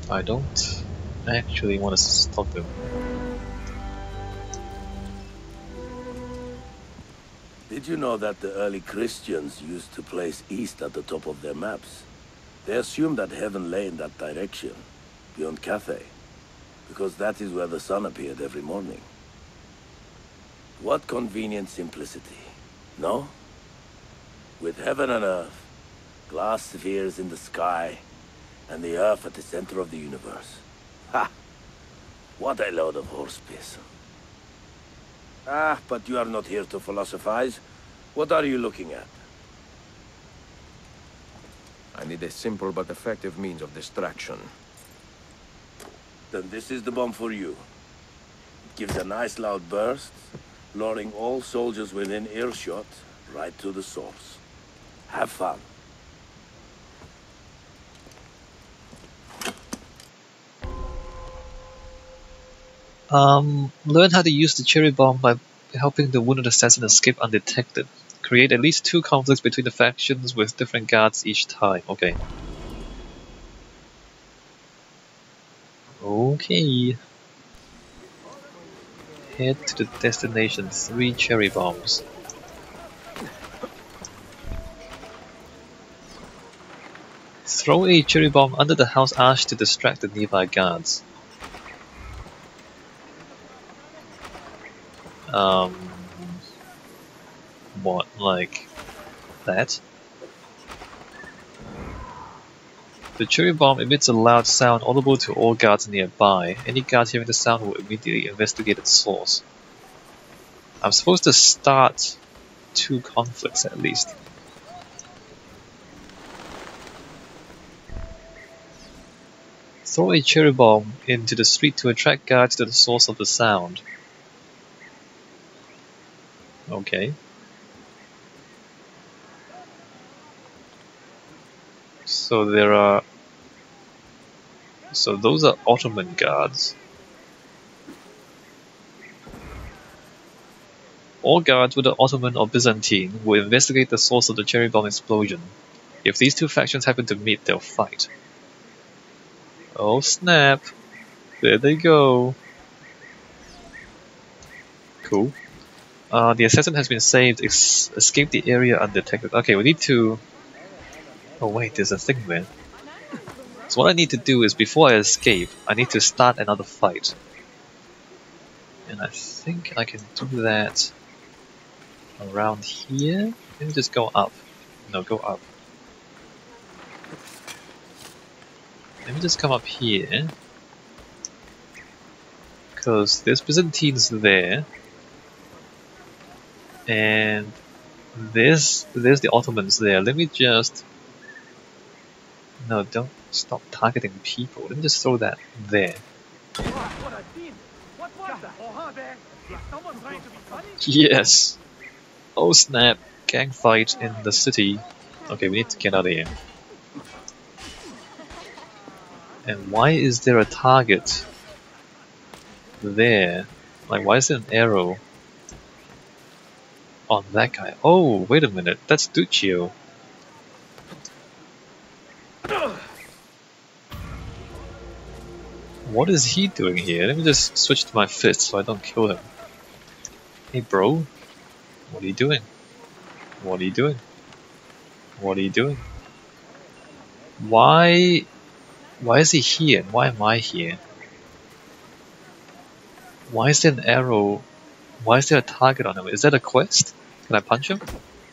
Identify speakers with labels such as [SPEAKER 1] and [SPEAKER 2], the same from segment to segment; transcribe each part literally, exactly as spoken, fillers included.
[SPEAKER 1] I don't actually want to stop them.
[SPEAKER 2] Did you know that the early Christians used to place east at the top of their maps? They assumed that heaven lay in that direction, beyond Cathay, because that is where the sun appeared every morning. What convenient simplicity, no? With heaven and earth, glass spheres in the sky, and the earth at the center of the universe. Ha! What a load of horse piss. Ah, but you are not here to philosophize. What are you looking at?
[SPEAKER 3] I need a simple but effective means of distraction.
[SPEAKER 2] Then this is the bomb for you. It gives a nice loud burst, luring all soldiers within earshot right to the source. Have fun.
[SPEAKER 1] Um, learn how to use the cherry bomb by helping the wounded assassin escape undetected. Create at least two conflicts between the factions with different guards each time. Okay. Okay. Head to the destination. Three cherry bombs. Throw a cherry bomb under the house arch to distract the nearby guards. Um, what, like that? The cherry bomb emits a loud sound audible to all guards nearby. Any guard hearing the sound will immediately investigate its source. I'm supposed to start two conflicts at least. Throw a cherry bomb into the street to attract guards to the source of the sound. Okay. So there are... So those are Ottoman guards. All guards, whether Ottoman or Byzantine, will investigate the source of the cherry bomb explosion. If these two factions happen to meet, they'll fight. Oh snap! There they go! Cool. Uh, the assassin has been saved. Ex escape the area undetected. Okay, we need to... Oh wait, there's a thing there. So what I need to do is, before I escape, I need to start another fight. And I think I can do that around here. Let me just go up. No, go up. Let me just come up here. Because there's Byzantines there. And there's, there's the Ottomans there. Let me just... No, don't stop targeting people. Let me just throw that there. Yes! Oh snap! Gang fight in the city. Okay, we need to get out of here. And why is there a target there? Like, why is there an arrow on that guy? Oh, wait a minute, that's Duccio. What is he doing here? Let me just switch to my fist so I don't kill him. Hey bro, what are you doing? What are you doing? What are you doing? Why... Why is he here and why am I here? Why is there an arrow? Why is there a target on him? Is that a quest? Can I punch him?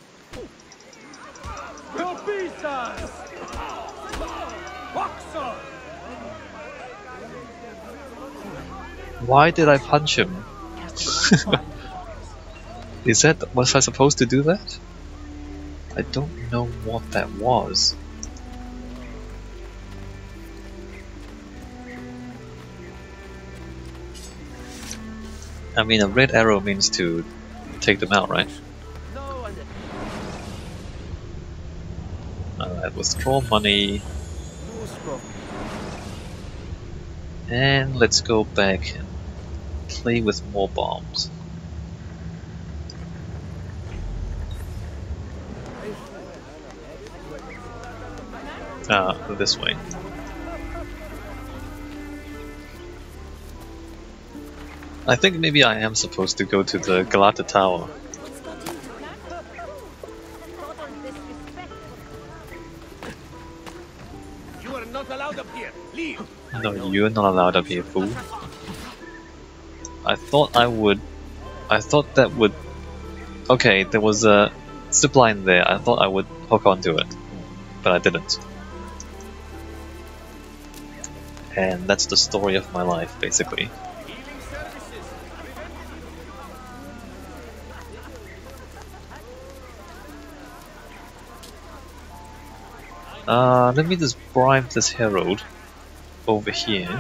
[SPEAKER 1] Why did I punch him? Is that... was I supposed to do that? I don't know what that was. I mean, a red arrow means to take them out, right? Alright, withdraw money. And let's go back and play with more bombs. Ah, this way. I think maybe I am supposed to go to the Galata Tower.
[SPEAKER 2] You are not allowed up here. Leave.
[SPEAKER 1] No, you're not allowed up here, fool. I thought I would... I thought that would... Okay, there was a zip line there. I thought I would hook onto it, but I didn't. And that's the story of my life, basically. Uh, let me just bribe this herald over here.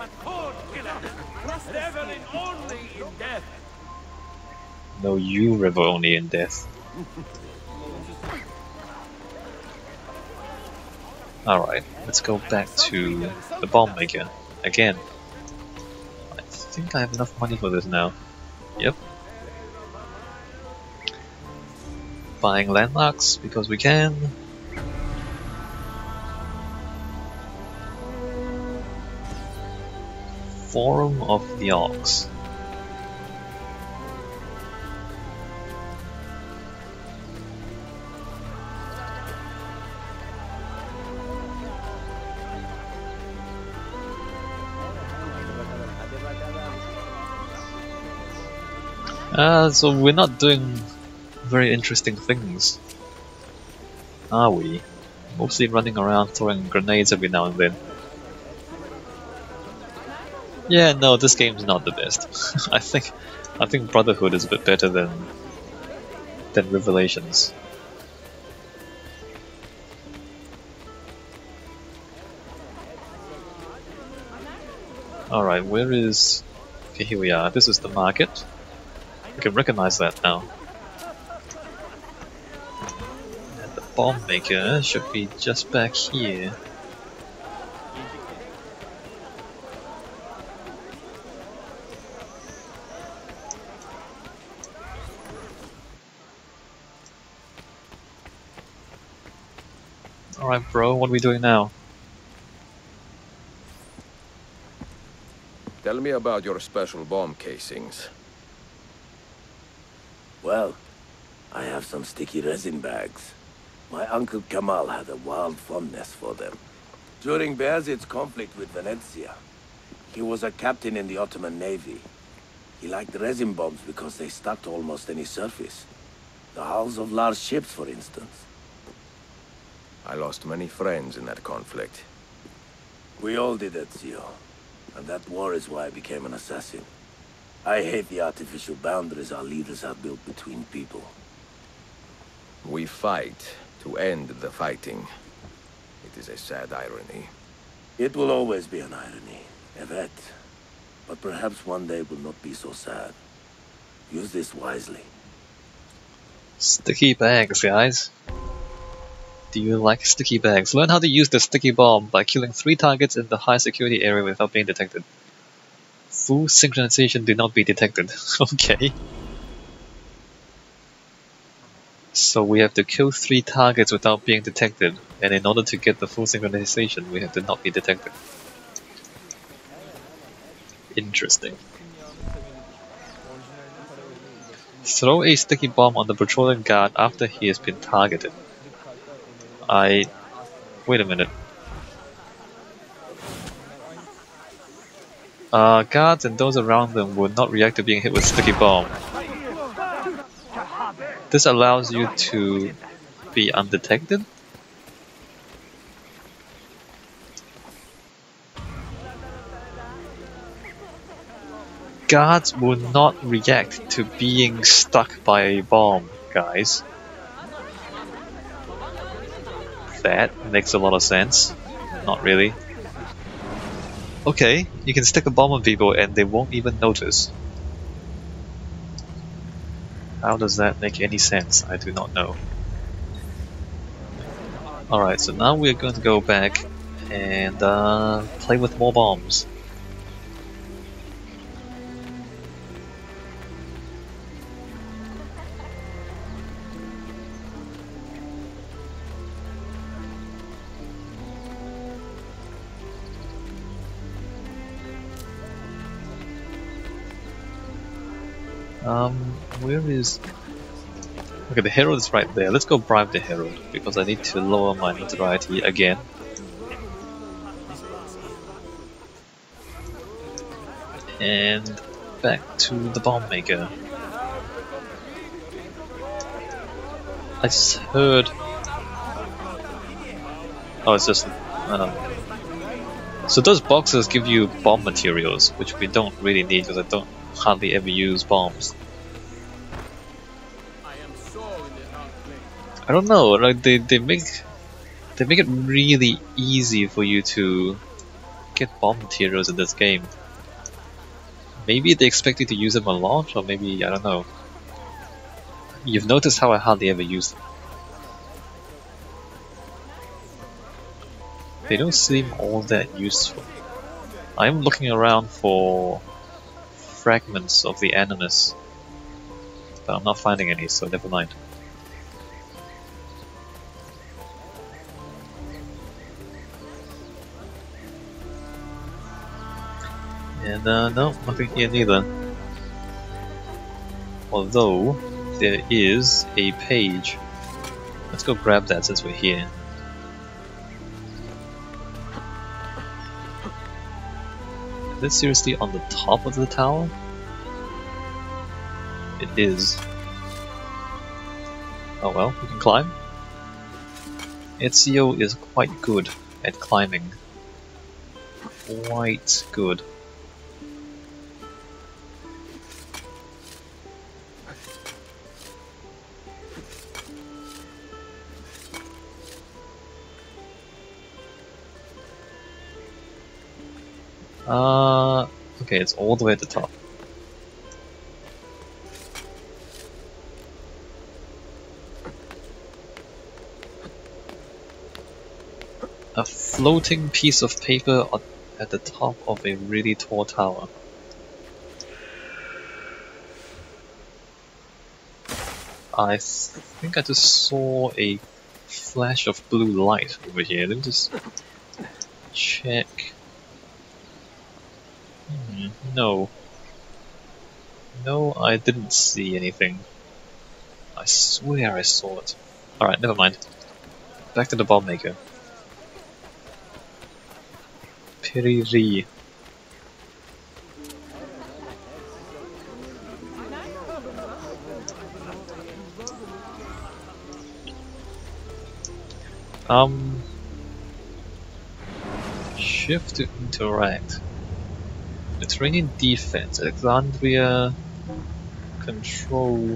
[SPEAKER 1] No, you revel only in death. Alright, let's go back to the bomb maker again. I think I have enough money for this now. Yep. Buying landmarks because we can. Forum of the Orcs. Uh, so we're not doing very interesting things, are we? Mostly running around throwing grenades every now and then. Yeah, no, this game's not the best. I think, I think Brotherhood is a bit better than than Revelations. All right, where is? Okay, here we are. This is the market. We can recognize that now. And the bomb maker should be just back here. Alright bro, what are we doing now?
[SPEAKER 3] Tell me about your special bomb casings.
[SPEAKER 2] Well, I have some sticky resin bags. My uncle Kamal had a wild fondness for them. During Bayezid's conflict with Venezia, he was a captain in the Ottoman Navy. He liked resin bombs because they stuck to almost any surface. The hulls of large ships, for instance.
[SPEAKER 3] I lost many friends in that conflict.
[SPEAKER 2] We all did, Ezio. And that war is why I became an assassin. I hate the artificial boundaries our leaders have built between people.
[SPEAKER 3] We fight to end the fighting. It is a sad irony.
[SPEAKER 2] It will always be an irony, Evet. But perhaps one day will not be so sad. Use this wisely.
[SPEAKER 1] Sticky bags, guys. Do you like sticky bags? Learn how to use the sticky bomb by killing three targets in the high security area without being detected. Full synchronization did not be detected. Okay. So we have to kill three targets without being detected, and in order to get the full synchronization, we have to not be detected. Interesting. Throw a sticky bomb on the patrolling guard after he has been targeted. I... wait a minute. Uh, guards and those around them will not react to being hit with sticky bomb. This allows you to be undetected? Guards will not react to being stuck by a bomb, guys. That makes a lot of sense. Not really. Okay, you can stick a bomb on people and they won't even notice. How does that make any sense? I do not know. Alright, so now we're going to go back and uh, play with more bombs. Um, where is... Okay, the herald is right there. Let's go bribe the herald, because I need to lower my notoriety again. And back to the bomb maker. I just heard... Oh, it's just... Uh... So those boxes give you bomb materials, which we don't really need because I don't hardly ever use bombs. I don't know, like they, they make they make it really easy for you to get bomb materials in this game. Maybe they expect you to use them a lot, or maybe, I don't know. You've noticed how I hardly ever use them. They don't seem all that useful. I'm looking around for fragments of the Animus, but I'm not finding any, so never mind. And uh, no, nothing here neither. Although, there is a page. Let's go grab that since we're here. Is it seriously on the top of the tower? It is. Oh well, we can climb. Ezio is quite good at climbing. Quite good. Uh, okay, it's all the way at the top. A floating piece of paper on, at the top of a really tall tower. I think I just saw a flash of blue light over here. Let me just check. Hmm, no. No, I didn't see anything. I swear I saw it. Alright, never mind. Back to the bomb maker. Piriri. Um... Shift to interact. Mediterranean defense, Alexandria, control.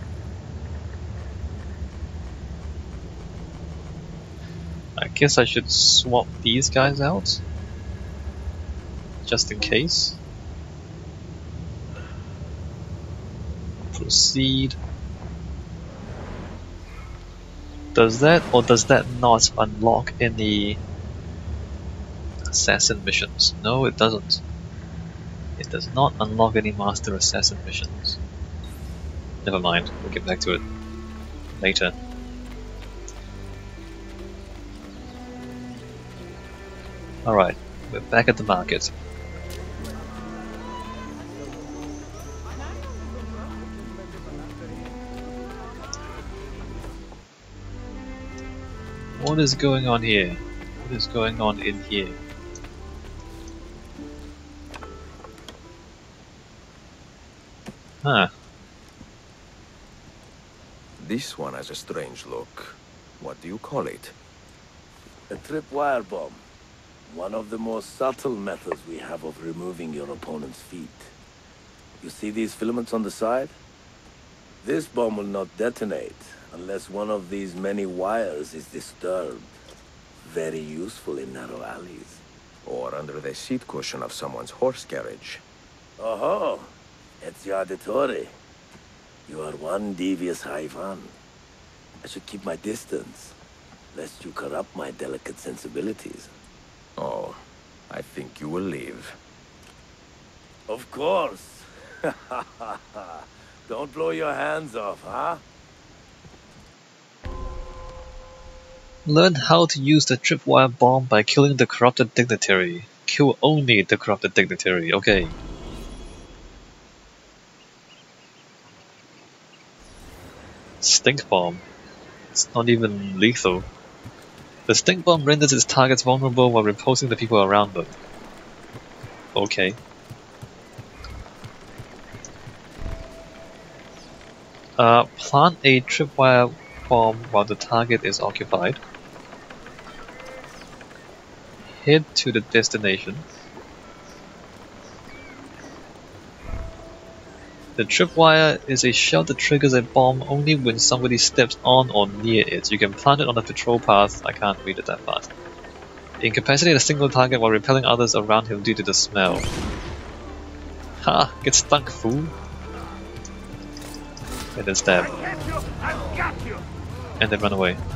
[SPEAKER 1] I guess I should swap these guys out, just in case. Proceed. Does that or does that not unlock any assassin missions? No, it doesn't. It does not unlock any Master Assassin missions. Never mind, we'll get back to it later. Alright, we're back at the market. What is going on here? What is going on in here? Huh.
[SPEAKER 3] This one has a strange look. What do you call it?
[SPEAKER 2] A tripwire bomb. One of the most subtle methods we have of removing your opponent's feet. You see these filaments on the side? This bomb will not detonate unless one of these many wires is disturbed. Very useful in narrow alleys.
[SPEAKER 3] Or under the seat cushion of someone's horse carriage.
[SPEAKER 2] Oh-ho! Ezio Auditore. You are one devious Haivan. I should keep my distance, lest you corrupt my delicate sensibilities.
[SPEAKER 3] Oh, I think you will leave.
[SPEAKER 2] Of course. Don't blow your hands off, huh?
[SPEAKER 1] Learn how to use the tripwire bomb by killing the corrupted dignitary. Kill only the corrupted dignitary, okay. Stink bomb. It's not even lethal. The stink bomb renders its targets vulnerable while repulsing the people around them. Okay. Uh, plant a tripwire bomb while the target is occupied. Head to the destination. The tripwire is a shell that triggers a bomb only when somebody steps on or near it. You can plant it on a patrol path. I can't read it that fast. Incapacitate a single target while repelling others around him due to the smell. Ha! Get stuck, fool! And then stab. And then run away.